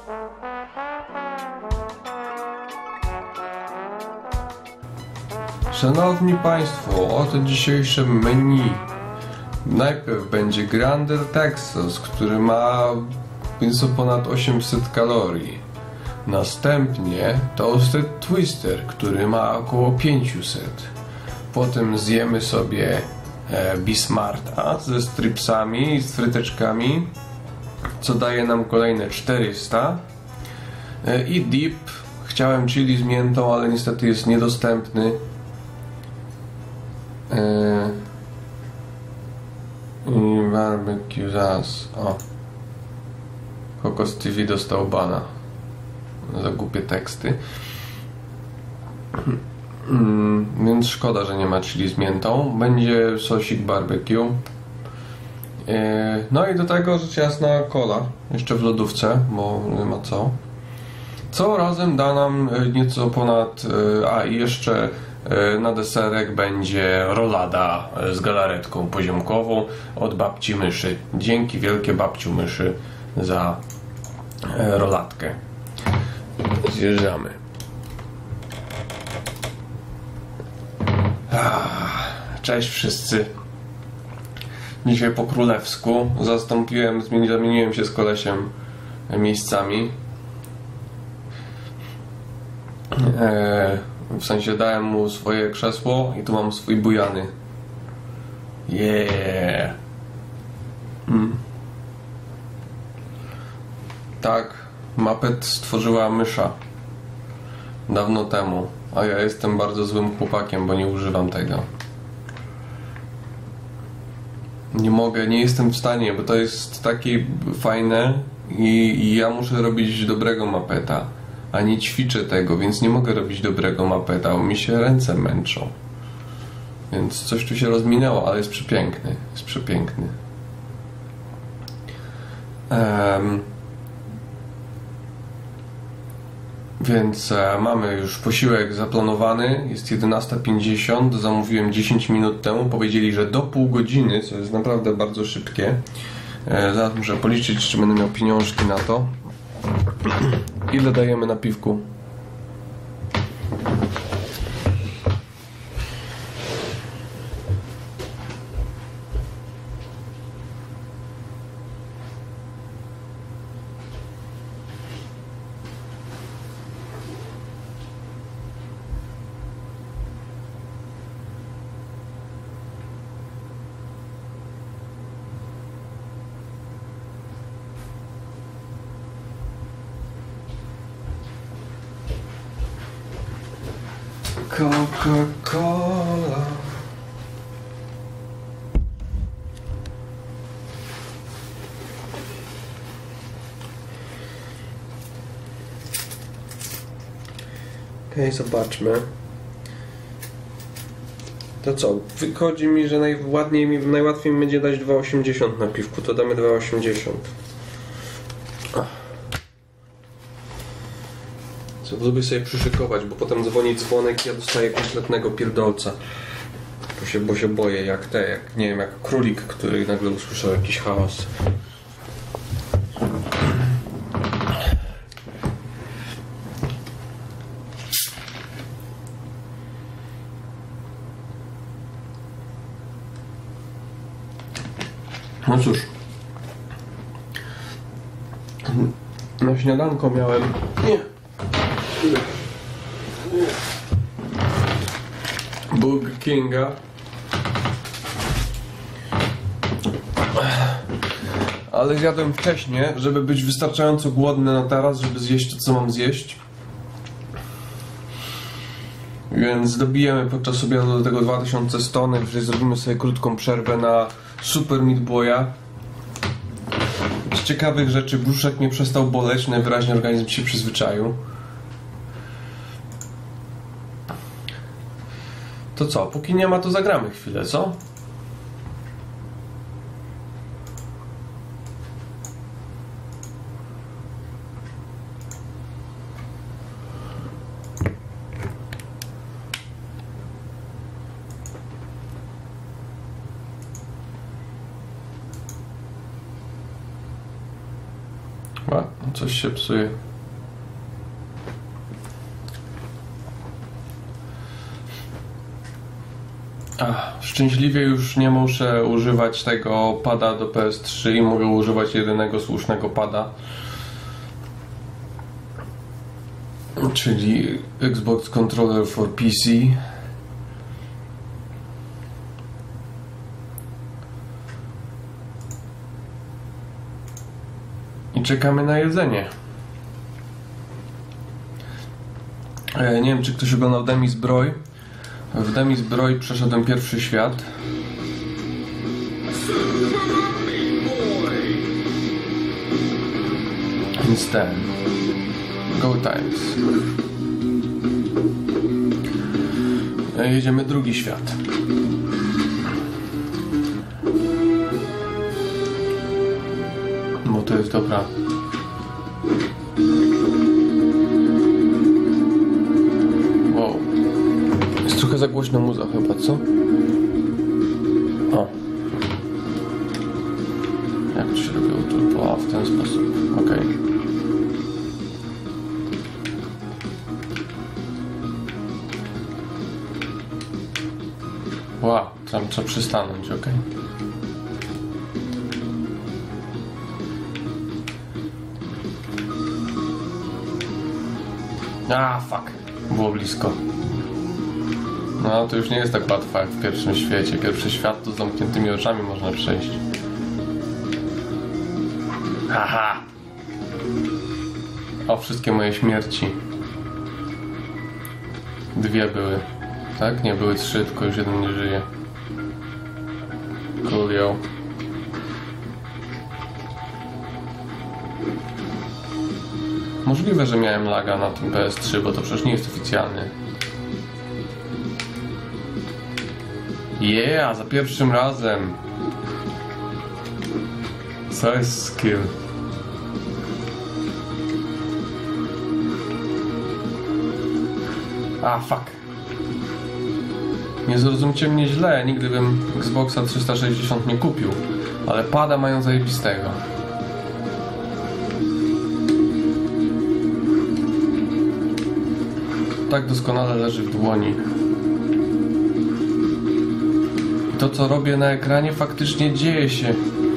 Szanowni Państwo, oto dzisiejsze menu. Najpierw będzie Grander Texas, który ma nieco ponad 800 kalorii. Następnie Toasted Twister, który ma około 500. Potem zjemy sobie Bismarta ze stripsami i z fryteczkami, co daje nam kolejne 400. I dip. Chciałem chili z miętą, ale niestety jest niedostępny. I barbecue sauce. O. Kokos TV dostał bana za głupie teksty. Więc szkoda, że nie ma chili z miętą. Będzie sosik barbecue. No i do tego rzecz jasna cola. Jeszcze w lodówce, bo nie ma co. Co razem da nam nieco ponad... A i jeszcze na deserek będzie rolada z galaretką poziomkową od babci myszy. Dzięki wielkie babciu myszy za rolatkę. Zjeżdżamy. Cześć wszyscy. Dzisiaj po królewsku zamieniłem się z kolesiem miejscami. W sensie dałem mu swoje krzesło i tu mam swój bujany. Yeah. Tak, Muppet stworzyła mysza dawno temu, a ja jestem bardzo złym chłopakiem, bo nie używam tego. Nie mogę, nie jestem w stanie, bo to jest takie fajne i ja muszę robić dobrego Muppeta, a nie ćwiczę tego, więc nie mogę robić dobrego Muppeta, bo mi się ręce męczą. Więc coś tu się rozminęło, ale jest przepiękny. Jest przepiękny. Więc mamy już posiłek zaplanowany. Jest 11:50. Zamówiłem 10 minut temu. Powiedzieli, że do pół godziny, co jest naprawdę bardzo szybkie. Zaraz muszę policzyć, czy będę miał pieniążki na to. Ile dajemy na piwku? Coca-Cola. Okej, zobaczmy. To co? Wychodzi mi, że najłatwiej mi będzie dać 2,80 na piwku. To damy 2,80. Lubię sobie przyszykować, bo potem dzwoni dzwonek i ja dostaję kompletnego pierdolca. Bo się boję, jak nie wiem, jak królik, który nagle usłyszał jakiś hałas. No cóż. Na śniadanko miałem... Burger Kinga. Ale zjadłem wcześniej, żeby być wystarczająco głodny na teraz, żeby zjeść to, co mam zjeść. Więc dobijemy podczas obiadu do tego 2100, najwyżej zrobimy sobie krótką przerwę na Super Meat Boya. Z ciekawych rzeczy brzuszek nie przestał boleć, najwyraźniej organizm się przyzwyczaił. To co, póki nie ma, to zagramy chwilę, co? A, coś się psuje. Szczęśliwie już nie muszę używać tego pada do PS3 i mogę używać jedynego słusznego pada, czyli Xbox Controller for PC. I czekamy na jedzenie. Nie wiem, czy ktoś oglądał Demi Zbroj. W Demi Zbroj przeszedłem pierwszy świat. Więc ten. Go Times. Jedziemy drugi świat. Bo to jest dobra. Wow. Jest trochę za głośno muza chyba, co? O. Jak to się robiło to? W ten sposób. Okej. Wow, tam trzeba przystanąć, okej. Fuck. Było blisko. No, to już nie jest tak łatwo jak w pierwszym świecie. Pierwszy świat to z zamkniętymi oczami można przejść. Haha! O, wszystkie moje śmierci. 2 były. Tak? Nie, były 3, tylko już jeden nie żyje. Coolio. Możliwe, że miałem laga na tym PS3, bo to przecież nie jest oficjalny. Yeah, za pierwszym razem. Co jest skill? Fuck. Nie zrozumcie mnie źle, nigdy bym Xboxa 360 nie kupił, ale pada mają zajebistego. Tak doskonale leży w dłoni. To, co robię na ekranie, faktycznie dzieje się.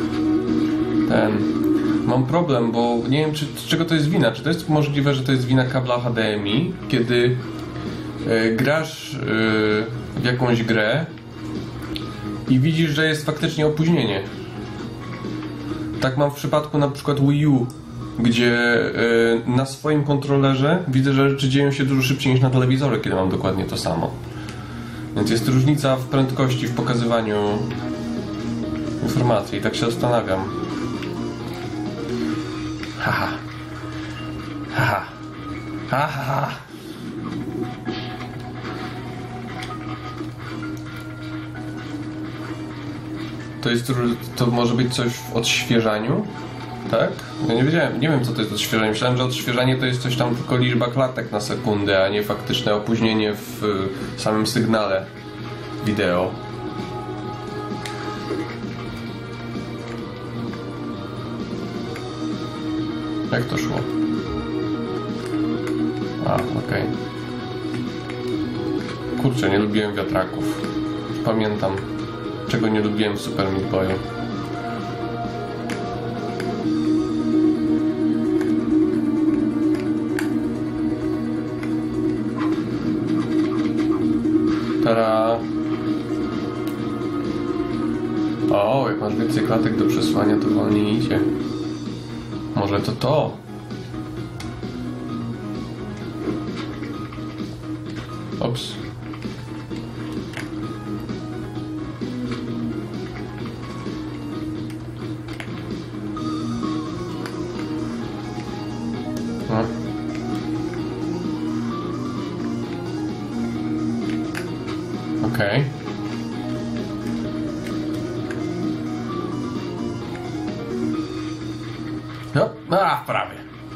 Mam problem, bo nie wiem, z czego to jest wina. Czy to jest możliwe, że to jest wina kabla HDMI, kiedy grasz w jakąś grę i widzisz, że jest faktycznie opóźnienie. Tak mam w przypadku na przykład Wii U, gdzie na swoim kontrolerze widzę, że rzeczy dzieją się dużo szybciej niż na telewizorze, kiedy mam dokładnie to samo. Więc jest różnica w prędkości, w pokazywaniu informacji. I tak się zastanawiam. Haha. Haha. Haha. To może być coś w odświeżaniu? Tak? Ja nie wiedziałem, nie wiem, co to jest odświeżanie. Myślałem, że odświeżanie to jest coś tam tylko liczba klatek na sekundę, a nie faktyczne opóźnienie w samym sygnale wideo. Jak to szło? Okej. Kurczę, nie lubiłem wiatraków. Pamiętam, czego nie lubiłem w Super Meat Boyu. O, jak masz więcej klatek do przesłania, to wolniej idzie. Może to? Ops. Okej. No, prawie.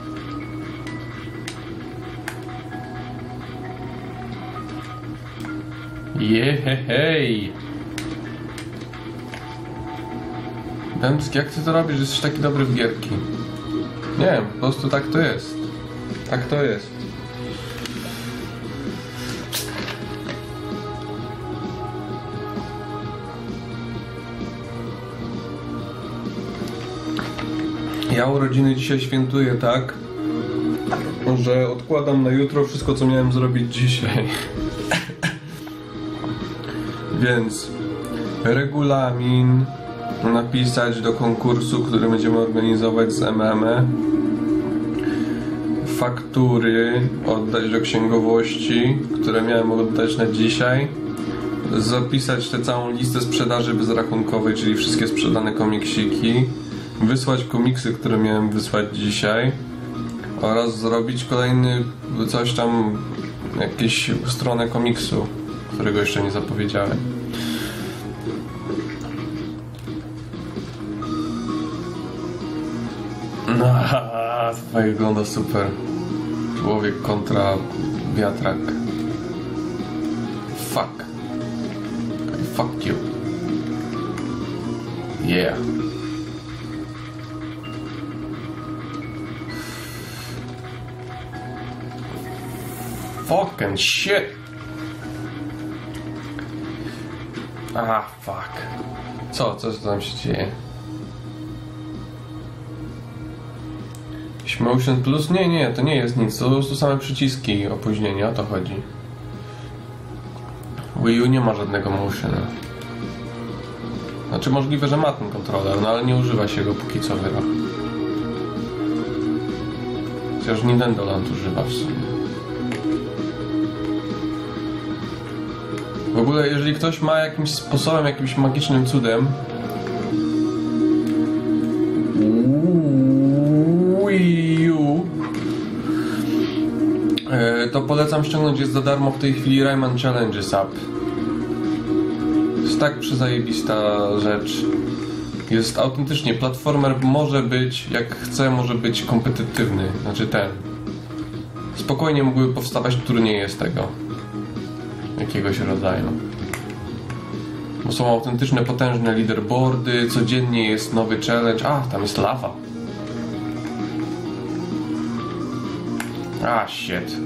Jehej. Dębski, jak ty to robisz, że jesteś taki dobry w gierki? Nie wiem, po prostu tak to jest. Tak to jest. Ja urodziny dzisiaj świętuję tak, że odkładam na jutro wszystko, co miałem zrobić dzisiaj. Więc regulamin napisać do konkursu, który będziemy organizować z MM. Faktury oddać do księgowości, które miałem oddać na dzisiaj. Zapisać tę całą listę sprzedaży bezrachunkowej, czyli wszystkie sprzedane komiksiki. Wysłać komiksy, które miałem wysłać dzisiaj. Oraz zrobić kolejny coś tam, jakąś stronę komiksu, którego jeszcze nie zapowiedziałem. No, to wygląda super. Człowiek kontra wiatrak. Fuck. Fuck you. Yeah. Fucking shit. Fuck. Co tam się dzieje? Motion Plus? Nie, to nie jest nic. To po prostu same przyciski opóźnienia, o to chodzi. Wii U nie ma żadnego motiona. Znaczy możliwe, że ma ten kontroler, no ale nie używa się go póki co chyba. Chociaż Nintendo Land używa w sumie. W ogóle jeżeli ktoś ma jakimś sposobem, jakimś magicznym cudem Wii U, to polecam ściągnąć, jest za darmo w tej chwili Rayman Challenges app. Jest tak przezajebista rzecz. Jest autentycznie, platformer może być, jak chce, może być kompetytywny. Znaczy ten. Spokojnie mogłyby powstawać turnieje z tego. Jakiegoś rodzaju. Bo są autentyczne, potężne leaderboardy, codziennie jest nowy challenge. Tam jest lawa. Shit.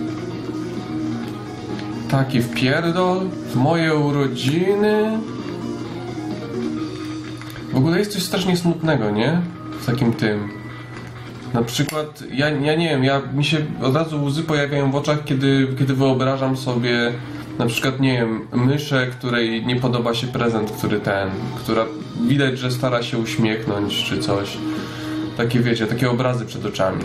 Taki wpierdol w moje urodziny. W ogóle jest coś strasznie smutnego, nie? W takim tym. Na przykład, ja nie wiem, mi się od razu łzy pojawiają w oczach, kiedy wyobrażam sobie na przykład, nie wiem, myszę, której nie podoba się prezent, która widać, że stara się uśmiechnąć czy coś. Takie, wiecie, takie obrazy przed oczami.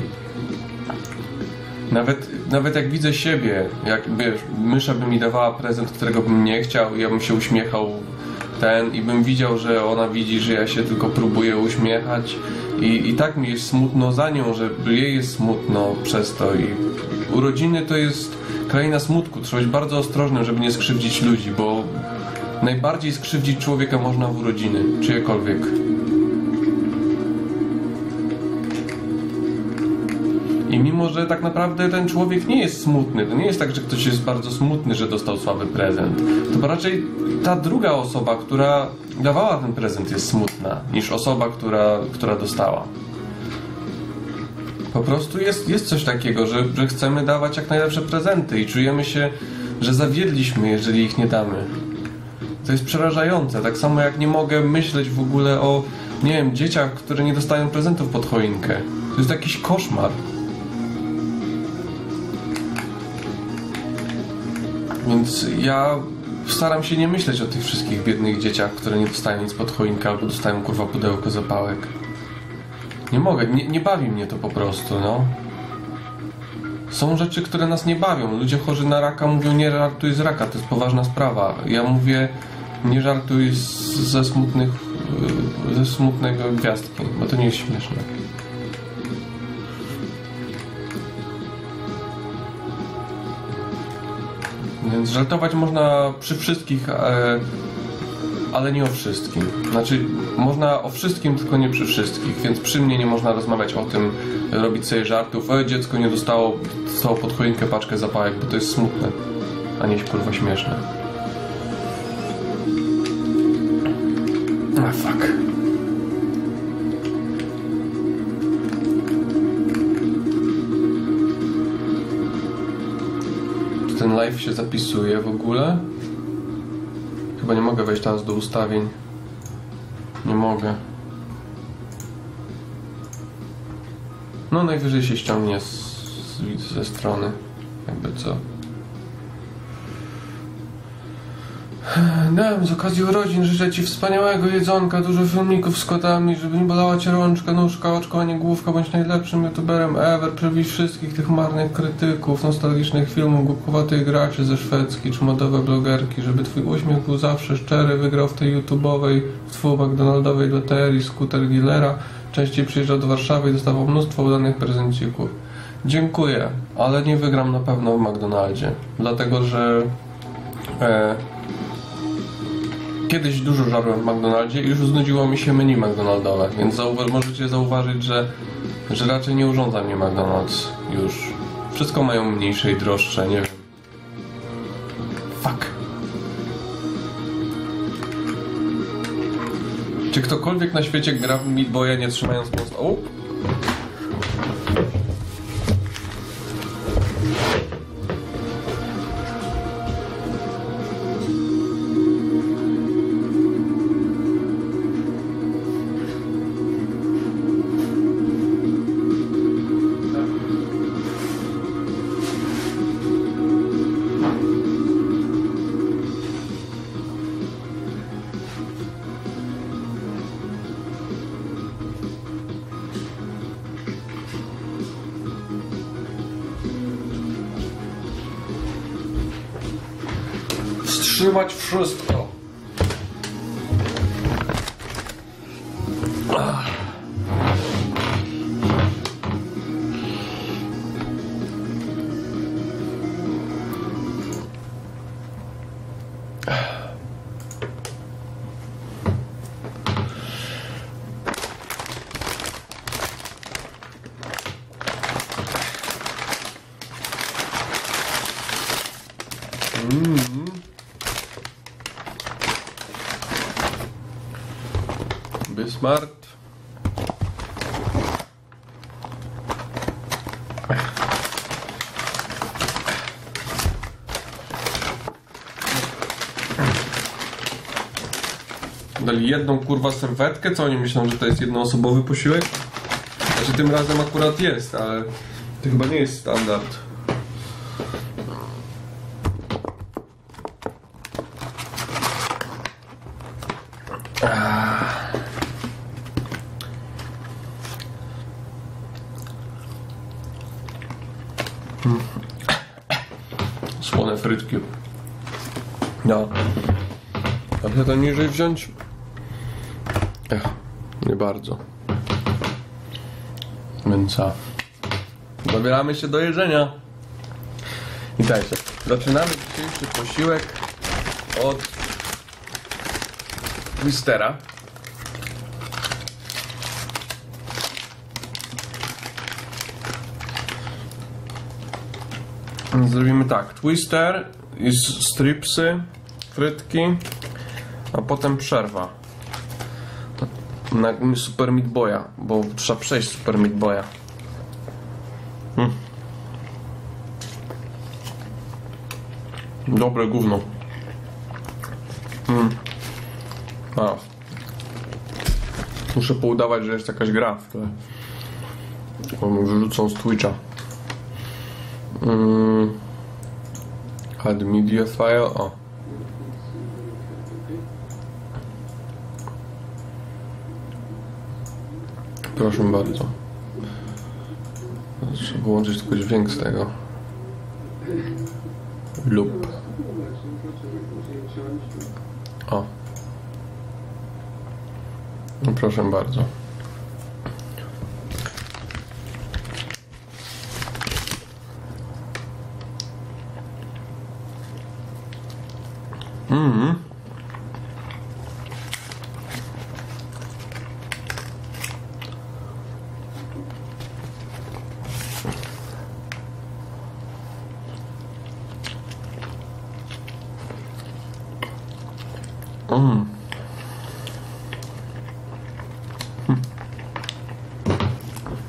Nawet jak widzę siebie, jak wiesz, mysza by mi dawała prezent, którego bym nie chciał, ja bym się uśmiechał i bym widział, że ona widzi, że ja się tylko próbuję uśmiechać i tak mi jest smutno za nią, że jej jest smutno przez to i urodziny to jest kraina smutku. Trzeba być bardzo ostrożnym, żeby nie skrzywdzić ludzi, bo najbardziej skrzywdzić człowieka można w urodziny, czyjekolwiek. I mimo, że tak naprawdę ten człowiek nie jest smutny, to nie jest tak, że ktoś jest bardzo smutny, że dostał słaby prezent, to raczej ta druga osoba, która dawała ten prezent, jest smutna niż osoba, która dostała. Po prostu jest coś takiego, że chcemy dawać jak najlepsze prezenty i czujemy się, że zawiedliśmy, jeżeli ich nie damy. To jest przerażające. Tak samo jak nie mogę myśleć w ogóle o, nie wiem, dzieciach, które nie dostają prezentów pod choinkę. To jest jakiś koszmar. Więc ja staram się nie myśleć o tych wszystkich biednych dzieciach, które nie dostają nic pod choinkę albo dostają kurwa pudełko zapałek. Nie mogę, nie bawi mnie to po prostu, no. Są rzeczy, które nas nie bawią. Ludzie chorzy na raka mówią, nie żartuj z raka, to jest poważna sprawa. Ja mówię, nie żartuj ze smutnego gwiazdki, bo to nie jest śmieszne. Więc żartować można przy wszystkich, ale nie o wszystkim. Znaczy, można o wszystkim, tylko nie przy wszystkich. Więc przy mnie nie można rozmawiać o tym, robić sobie żartów. Dziecko nie dostało pod choinkę paczkę zapałek, bo to jest smutne, a nie kurwa śmieszne. Fuck. live się zapisuje w ogóle? Chyba nie mogę wejść teraz do ustawień. Nie mogę. No najwyżej się ściągnie ze strony. Jakby co. Z okazji urodzin życzę Ci wspaniałego jedzonka, dużo filmików z kotami, żeby nie bolała Cię rączka, nóżka, oczko, a nie główka, bądź najlepszym youtuberem ever, przebij wszystkich tych marnych krytyków, nostalgicznych filmów, głupkowatych graczy ze Szwedzki, czy modowe blogerki, żeby Twój uśmiech był zawsze szczery, wygrał w tej youtubowej, w McDonaldowej loterii, skuter dealera, częściej przyjeżdżał do Warszawy i dostawał mnóstwo udanych prezencików. Dziękuję, ale nie wygram na pewno w McDonaldzie, dlatego że kiedyś dużo żarłem w McDonaldzie i już znudziło mi się menu McDonaldowe, więc możecie zauważyć, że raczej nie urządza mnie McDonald's już. Wszystko mają mniejsze i droższe, nie wiem. Fuck. Czy ktokolwiek na świecie gra w Meat Boya nie trzymając most? O! Wstrzymać wszystko. Smart. Dali jedną kurwa serwetkę, co oni myślą, że to jest jednoosobowy posiłek? Znaczy tym razem akurat jest, ale to chyba nie jest standard. Słone frytki. No. A chcę to niżej wziąć? Nie bardzo. Więc co? Zabieramy się do jedzenia. Witajcie. Zaczynamy dzisiejszy posiłek od Twistera. Zrobimy tak, Twister i stripsy, frytki, a potem przerwa na Super Meat Boya, bo trzeba przejść Super Meat Boya. Dobre gówno. Muszę poudawać, że jest jakaś gra w tle, bo mi wyrzucą z Twitcha. Add media file. O. Proszę bardzo. Trzeba wyłączyć tylko dźwięk z tego. Lub. O. No proszę bardzo.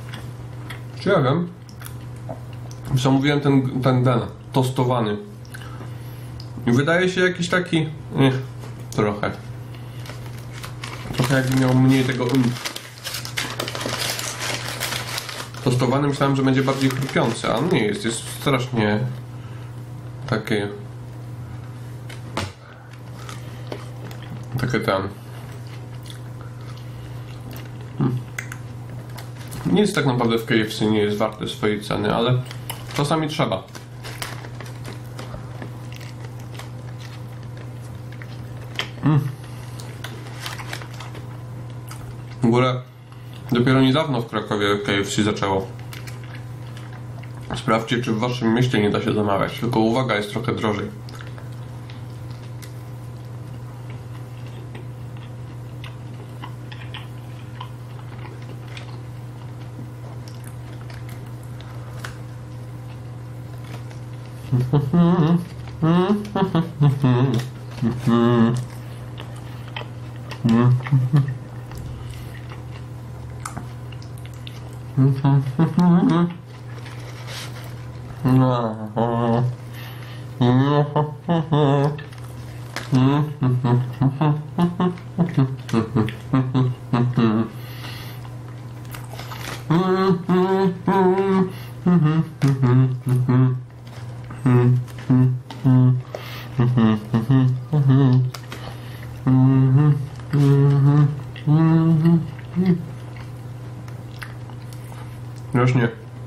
Czy ja wiem? Zamówiłem ten tostowany I wydaje się jakiś taki... trochę jakby miał mniej tego tostowany myślałem, że będzie bardziej chrupiący, a on nie jest, jest strasznie takie ten nic tak naprawdę w KFC nie jest warte swojej ceny, ale czasami trzeba. W ogóle dopiero niedawno w Krakowie KFC zaczęło. Sprawdźcie, czy w waszym mieście nie da się zamawiać, tylko uwaga, jest trochę drożej. Właśnie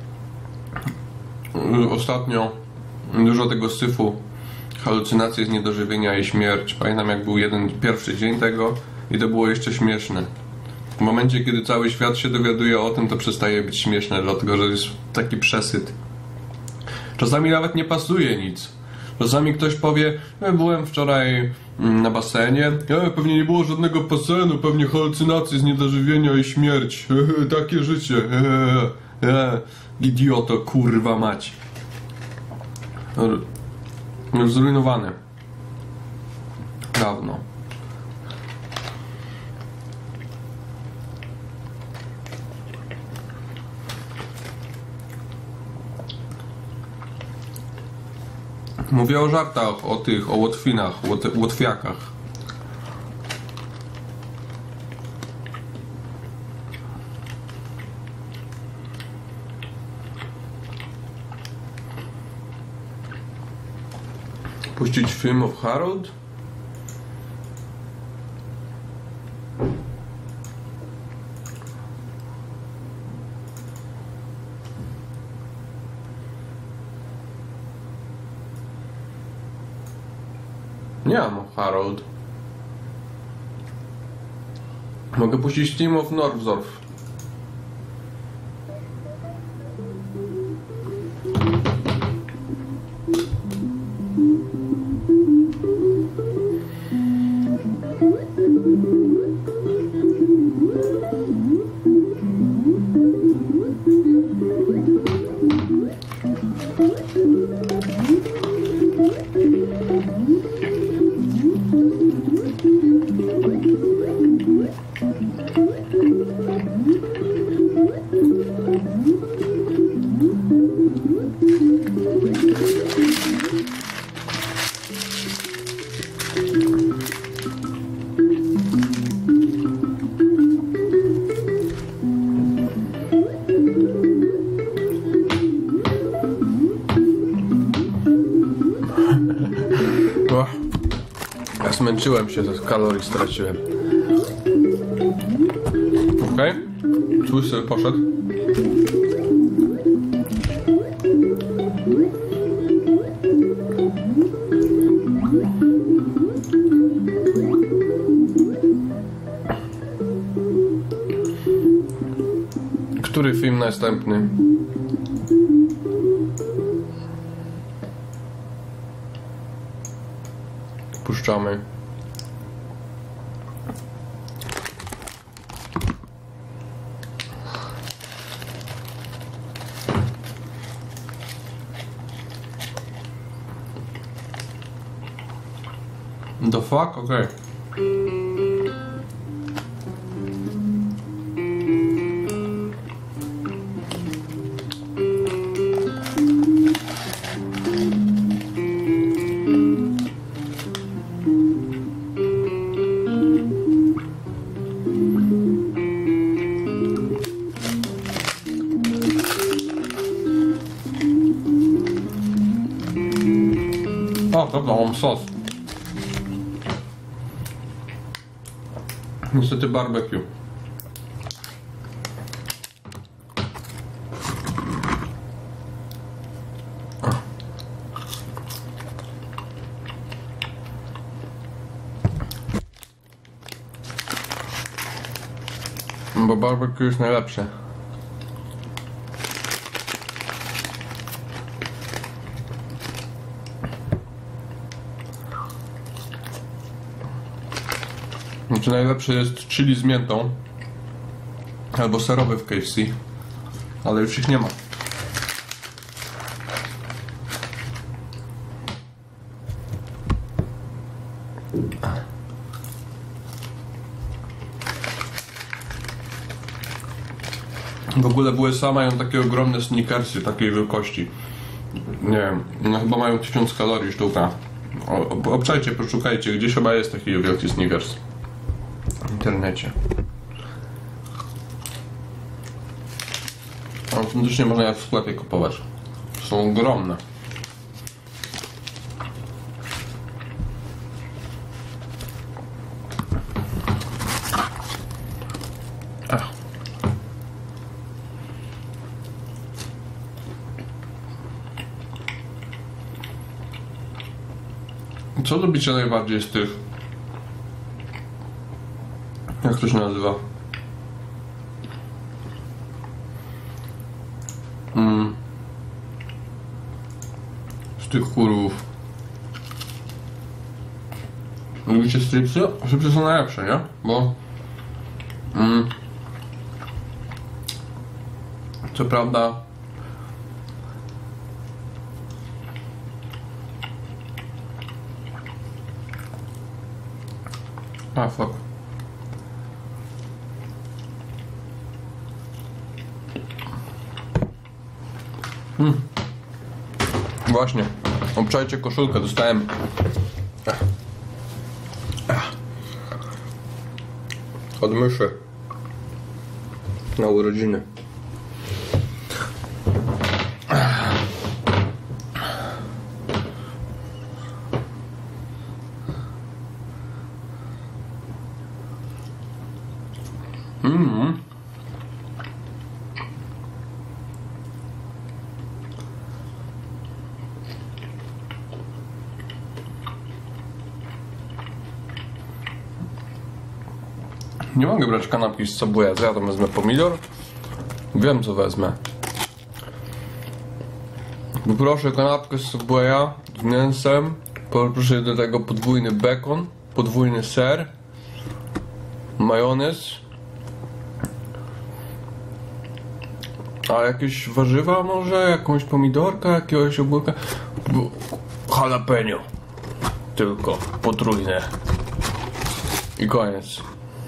ostatnio dużo tego syfu, halucynacje z niedożywienia i śmierć. Pamiętam, jak był pierwszy dzień tego i to było jeszcze śmieszne. W momencie, kiedy cały świat się dowiaduje o tym, to przestaje być śmieszne, dlatego że jest taki przesyt. Czasami nawet nie pasuje nic. Czasami ktoś powie, byłem wczoraj na basenie, pewnie nie było żadnego basenu, pewnie halucynacje z niedożywienia i śmierć. Takie życie. Idioto, kurwa mać. Już zrujnowane. Dawno. Mówię o żartach, o łotwinach, łotwiakach. Puścić film of Harold? Nie mam Harold. Mogę puścić Team of Northzorf. Ja zmęczyłem się, ze kalorii straciłem. Okej, twój sobie poszedł. Który film następny? Puszczamy. The fuck? Okay. prawda? Mam sos. Niestety barbecue. Bo barbecue jest najlepsze. Znaczy najlepszy jest chili z miętą albo serowy w KFC, ale już ich nie ma. W ogóle były USA mają takie ogromne sneakersy takiej wielkości. Nie wiem, no chyba mają 1000 kalorii sztuka. Obczajcie, poszukajcie, gdzieś chyba jest taki wielki sneakers w internecie. Autentycznie można je w sklepie kupować. Są ogromne. Co lubicie najbardziej z tych? Jak to się nazywa? Z tych kurów. Lubicie stripsy? Stripsy są najlepsze, nie? Bo co prawda fuck. Właśnie. Obczajcie koszulkę, dostałem od myszy na urodziny. Nie mogę brać kanapki z Subwaya, co ja tam wezmę? Pomidor? Wiem co wezmę. Poproszę kanapkę z Subwaya z mięsem. Poproszę do tego podwójny bekon, podwójny ser, majonez. A jakieś warzywa może? Jakąś pomidorkę, jakiegoś ogórka? Jalapeno. Tylko potrójne. I koniec.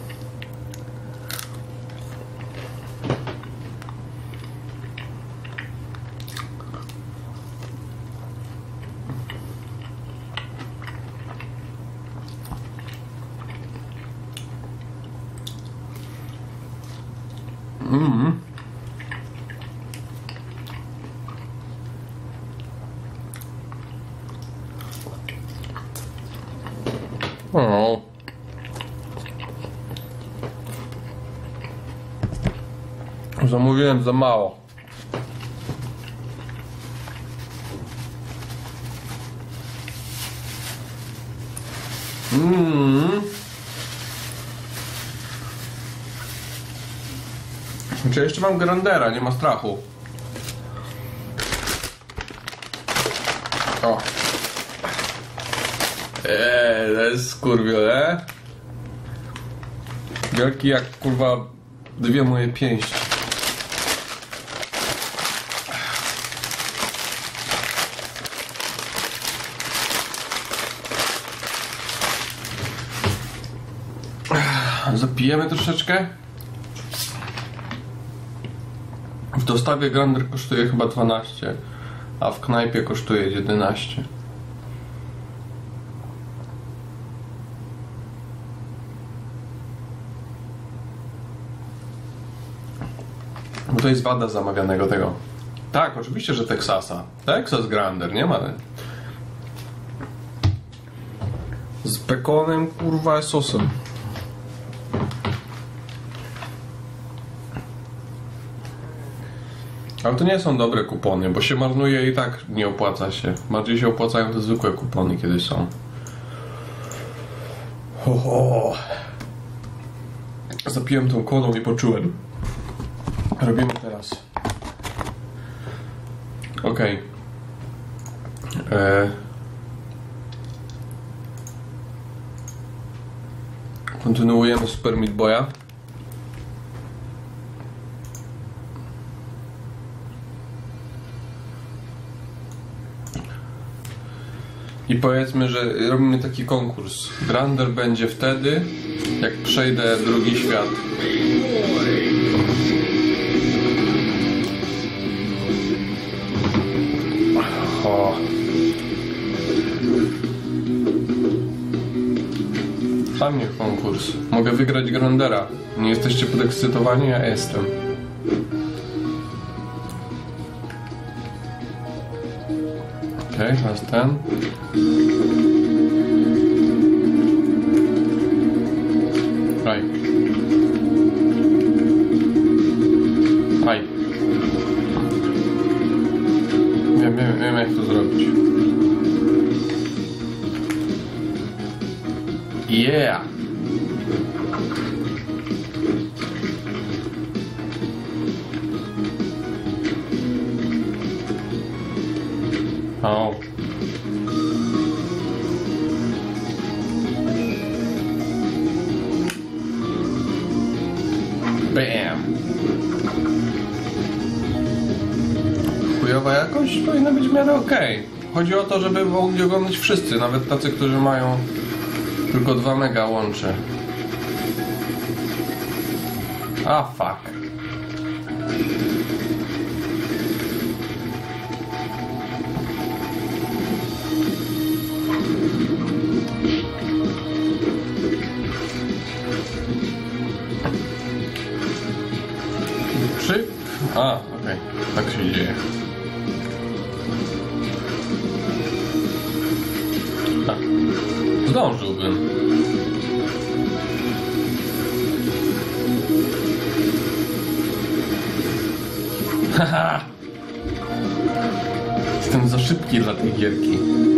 O. Zamówiłem za mało. Czy jeszcze mam Grandera, nie ma strachu. O. To jest skurwiole. Wielki jak kurwa dwie moje pięści. Zapijemy troszeczkę. W dostawie Grander kosztuje chyba 12, a w knajpie kosztuje 11. Bo to jest wada zamawianego tego. Tak, oczywiście, że Texasa. Texas Grander, nie ma. bekonem, kurwa, sosem. Ale to nie są dobre kupony, bo się marnuje i tak nie opłaca się. Bardziej się opłacają te zwykłe kupony, kiedy są. Zapiłem tą kolą i poczułem. Robimy teraz. Okej. Kontynuujemy Super Meat Boya. I powiedzmy, że robimy taki konkurs. Grander będzie wtedy, jak przejdę drugi świat. O. Fajnie konkurs. Mogę wygrać Grandera. Nie jesteście podekscytowani? Ja jestem. Okej, teraz ten. Aj. Aj. Wiem jak to zrobić. Yeah! O. Bam! Chujowa jakość powinna być w miarę okej. Chodzi o to, żeby mogli oglądać wszyscy, nawet tacy, którzy mają tylko 2 mega łącze. A fuck. Przyk. A, okej. Tak się dzieje. A. Zdążyłbym. Haha! Jestem za szybki dla tej gierki.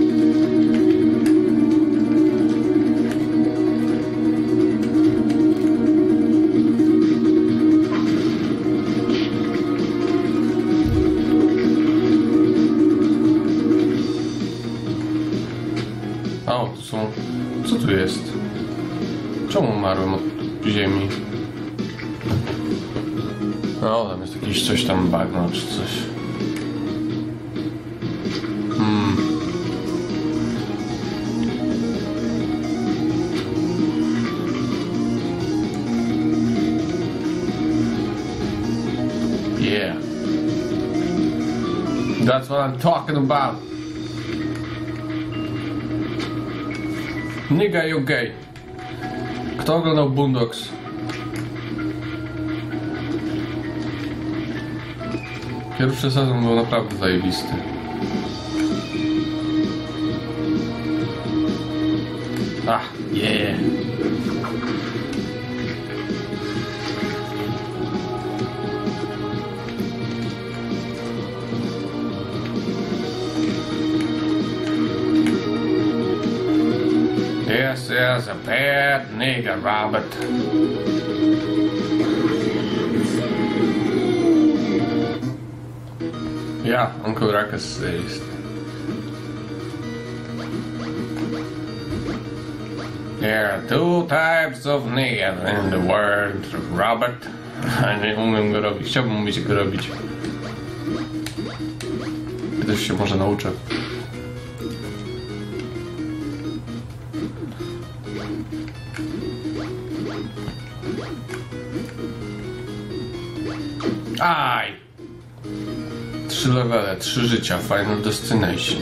O, tu są... Co tu jest? Czemu umarłem od ziemi? O, tam jest jakieś coś tam bagno czy coś. Yeah. That's what I'm talking about. Nigga, you gay. Kto oglądał Boondocks? Pierwszy sezon był naprawdę zajebisty. Ah, yeah. This is a bad nigga, Robert. Yeah, Uncle Ruckus says. There are 2 types of niggas in the world, Robert. Nie umiem go robić, chciałbym umieć go robić. Kiedyś się może nauczę. Aj! 3 levele, 3 życia, Final Destination.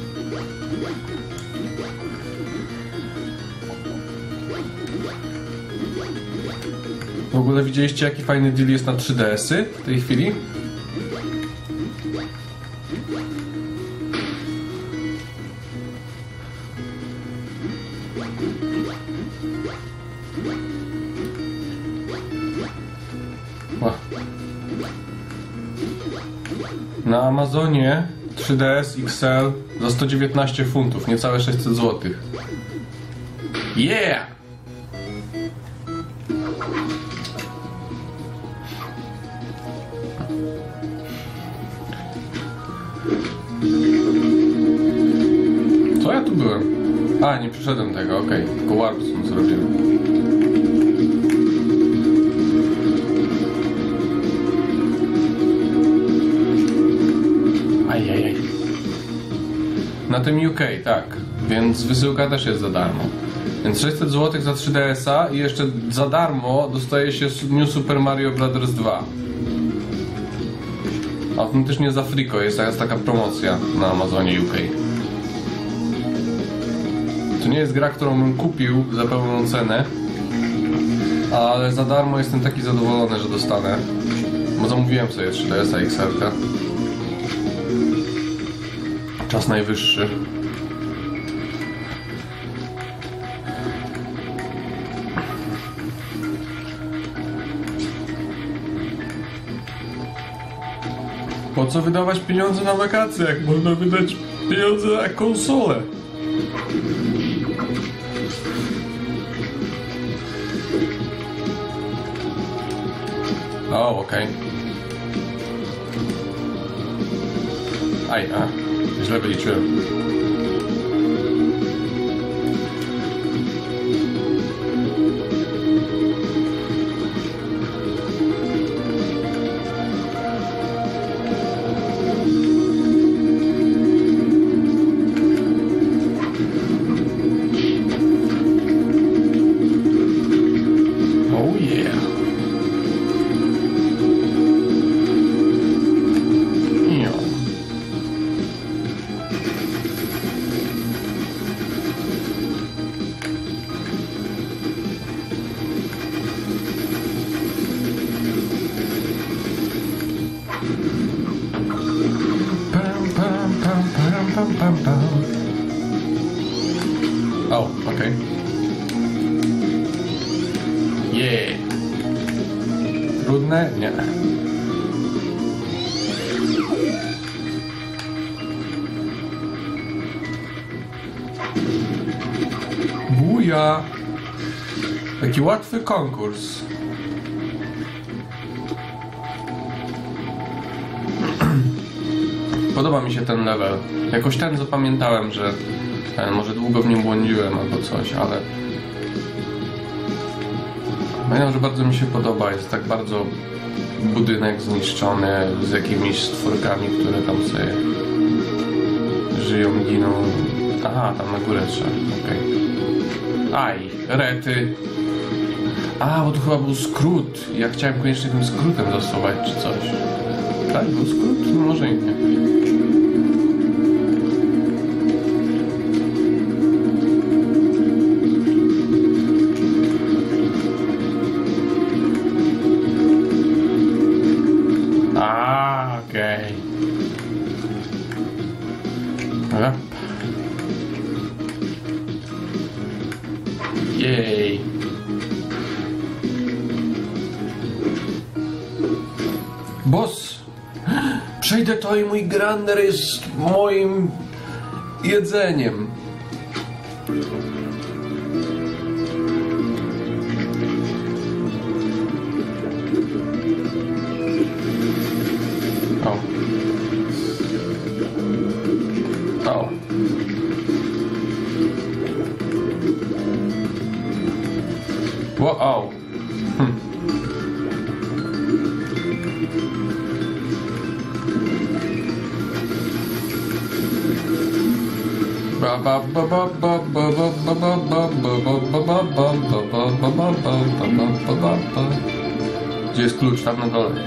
W ogóle widzieliście, jaki fajny deal jest na 3DS-y w tej chwili? Na Amazonie 3DS XL za 119 funtów, niecałe 600 zł. Yeah! Co ja tu byłem? A, nie przeszedłem tego, okej. Tylko warp zrobiłem. Ajajaj. Na tym UK, tak. Więc wysyłka też jest za darmo. Więc 600 zł za 3DS-a i jeszcze za darmo dostaje się New Super Mario Bros. 2. Autentycznie za friko jest taka promocja na Amazonie UK. To nie jest gra, którą bym kupił za pełną cenę, ale za darmo jestem taki zadowolony, że dostanę. Bo zamówiłem sobie 3DS-a XL-ka. Czas najwyższy. Po co wydawać pieniądze na wakacje, jak można wydać pieniądze na konsolę? O, okej. Aj, źle wyliczyłem. O, okej. Yeah. Trudne? Nie. Buja! Taki łatwy konkurs. Podoba mi się ten level. Jakoś ten zapamiętałem, że może długo w nim błądziłem albo coś, ale pamiętam, że bardzo mi się podoba. Jest tak bardzo budynek zniszczony z jakimiś stworkami, które tam sobie żyją, giną. Aha, tam na górę trzeba, okej. Aj, rety. A, bo to chyba był skrót. Ja chciałem koniecznie tym skrótem zastosować czy coś. Tak, był skrót? No może i nie. Okej. Jej. Boss! Przejdę to i mój grander jest moim jedzeniem. O. Wow. Gdzie jest klucz? Tam na dole.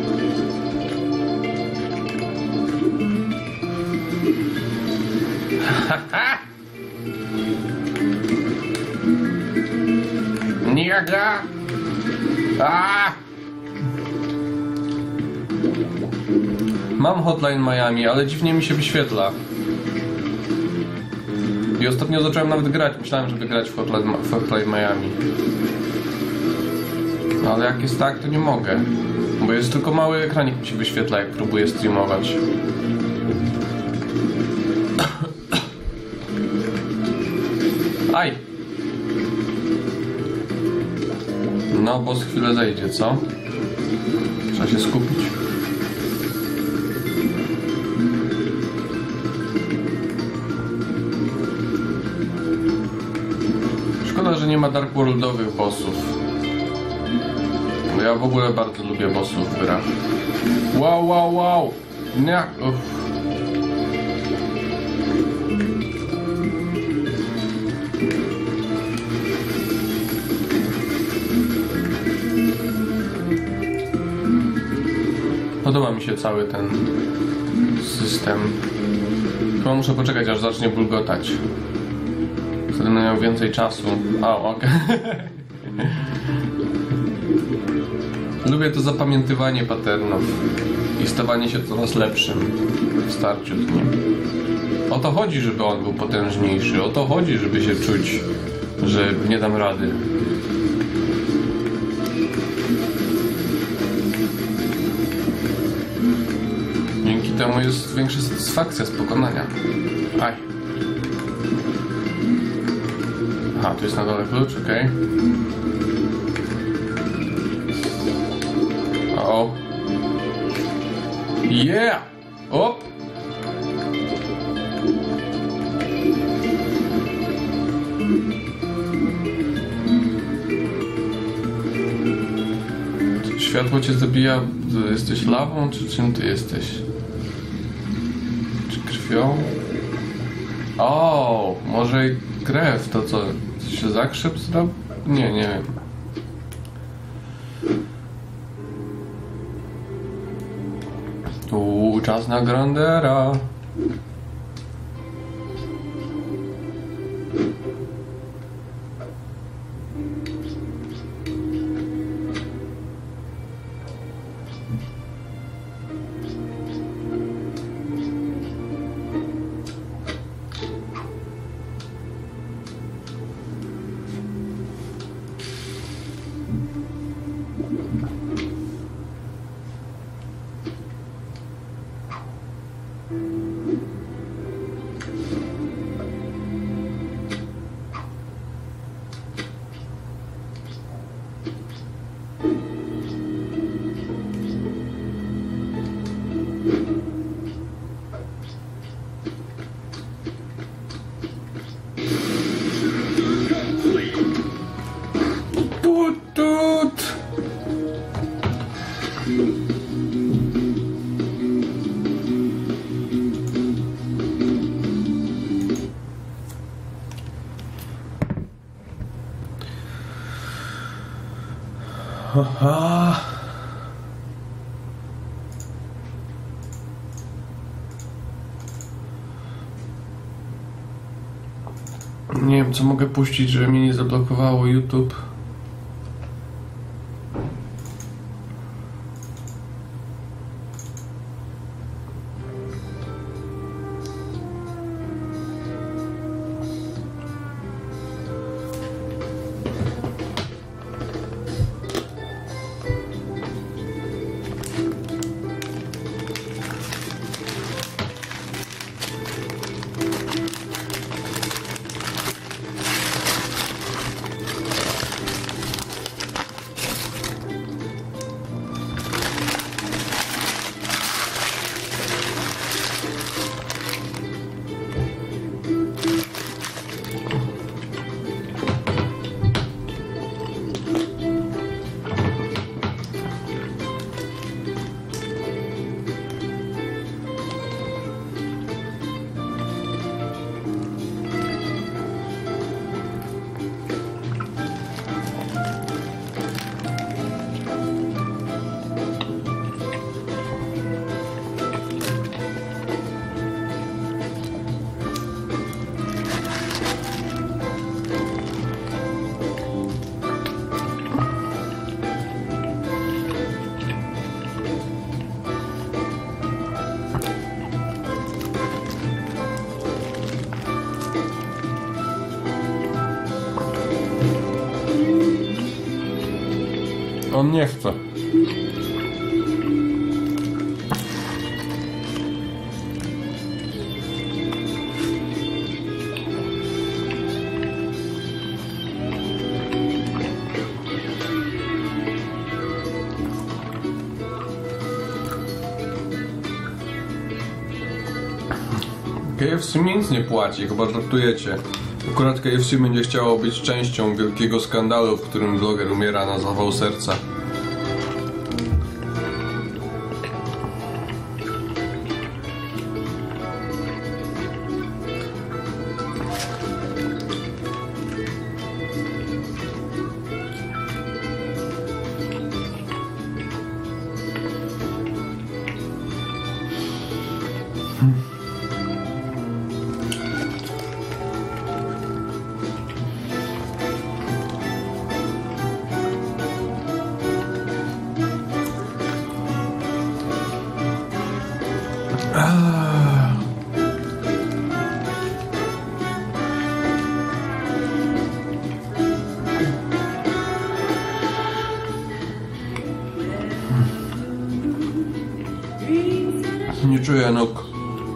Niaga! Mam Hotline Miami, ale dziwnie mi się wyświetla. I ostatnio zacząłem nawet grać. Myślałem, żeby grać w Hotline Miami. Ale jak jest tak, to nie mogę. Bo jest tylko mały ekranik mi się wyświetla, jak próbuję streamować. Aj! No, boss chwilę zejdzie, co? Trzeba się skupić. Szkoda, że nie ma Dark Worldowych bossów. Bo ja w ogóle bardzo lubię bossów w grach. Wow, wow, wow! Nie! Uff. Podoba mi się cały ten system. Chyba muszę poczekać, aż zacznie bulgotać. Wtedy będę miał więcej czasu. Okej. Lubię to zapamiętywanie patternów i stawanie się coraz lepszym w starciu z nim. O to chodzi, żeby on był potężniejszy. O to chodzi, żeby się czuć, że nie dam rady. Dzięki temu jest większa satysfakcja z pokonania. Aj. Aha, tu jest na dole klucz, okej. O. Yeah! Op! Światło cię zabija. Jesteś lawą, czy czym ty jesteś? Czy krwią? O, może i krew, to co? Coś się zakrzep zrobił? Nie wiem. Czas na Grandera. Aha. Nie wiem, co mogę puścić, żeby mnie nie zablokowało YouTube. On nie chce. KFC mi nic nie płaci, chyba żartujecie. Akurat KFC będzie chciało być częścią wielkiego skandalu, w którym vloger umiera na zawał serca. Nie czuję nóg.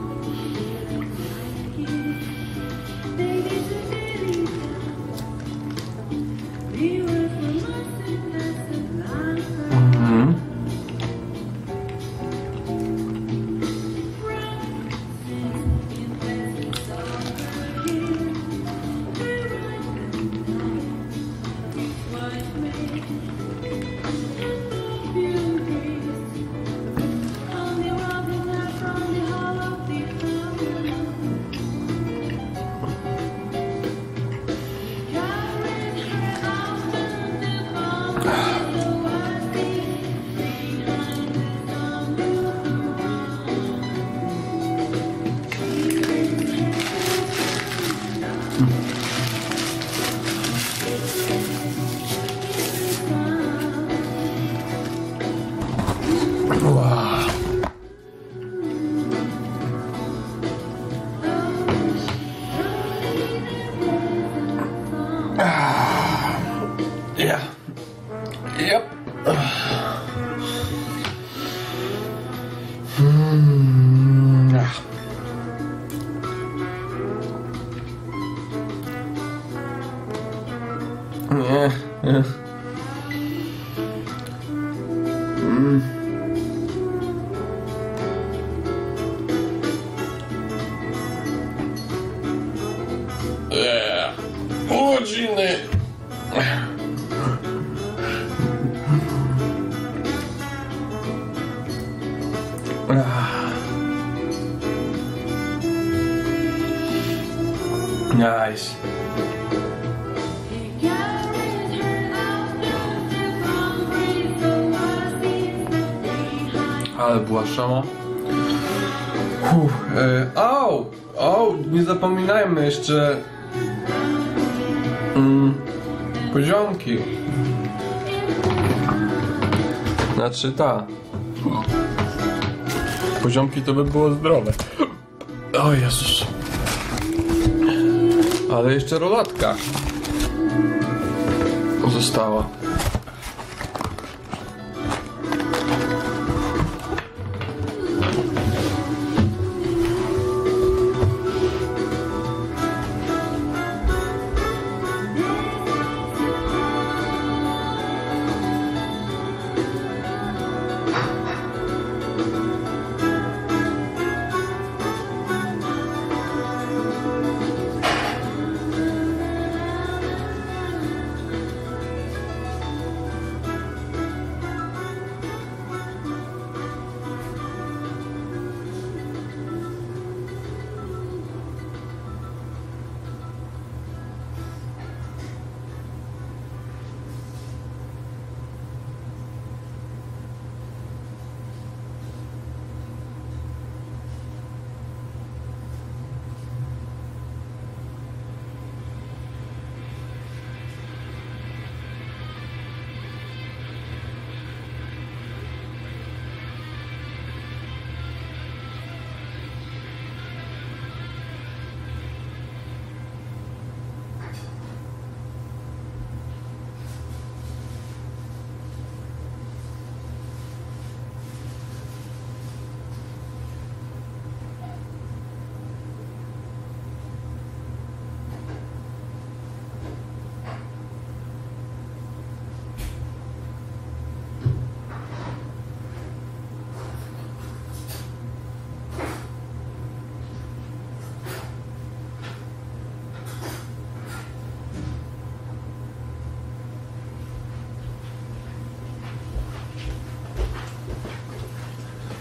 Yeah. Yep. Pół godziny. Nice. Ale była szama. Nie zapominajmy jeszcze poziomki. Znaczy poziomki to by było zdrowe. O Jezus. Ale jeszcze rolatka została.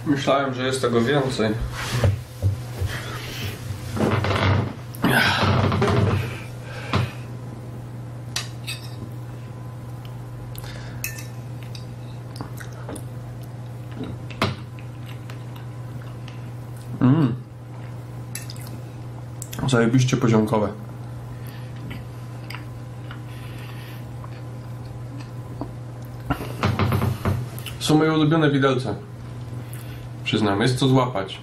Myślałem, że jest tego więcej. Zajebiście poziomkowe. Są moje ulubione widelce. Przyznam, jest co złapać.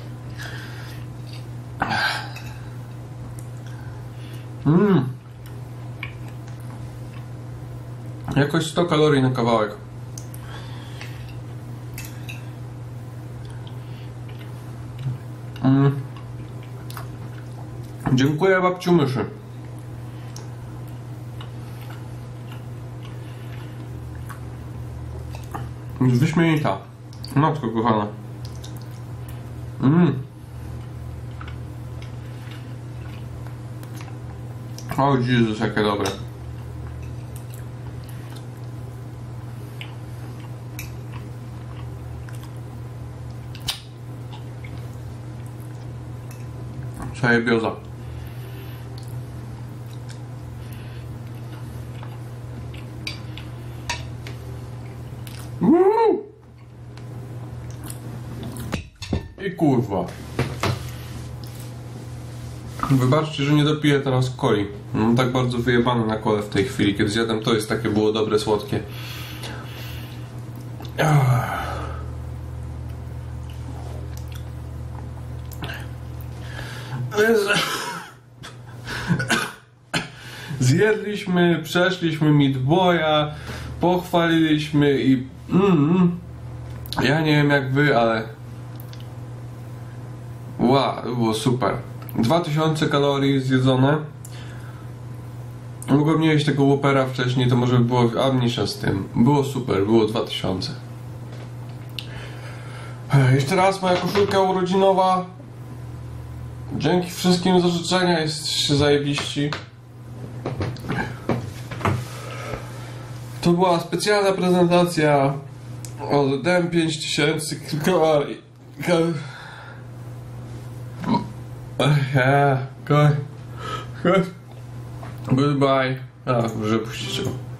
Jakoś 100 kalorii na kawałek. Dziękuję babciu myszy. Wyśmienita. Matko kochana. O Jezus, jakie dobre. Zajebioza. I kurwa. Wybaczcie, że nie dopiję teraz coli. Mam tak bardzo wyjebane na kole w tej chwili. Kiedy zjadłem to, jest takie, było dobre, słodkie. Zjedliśmy, przeszliśmy Meatboya, pochwaliliśmy i ja nie wiem jak wy, ale wow, było super. 2000 kalorii zjedzone. Mogłem nie jeść tego Whoppera wcześniej, to może by było, a mniejsza z tym. Było super, było 2000. Jeszcze raz moja koszulka urodzinowa. Dzięki wszystkim za życzenia, jesteście zajebiści. To była specjalna prezentacja. Oddałem 5000 kalorii. Goodbye. A, może puścić.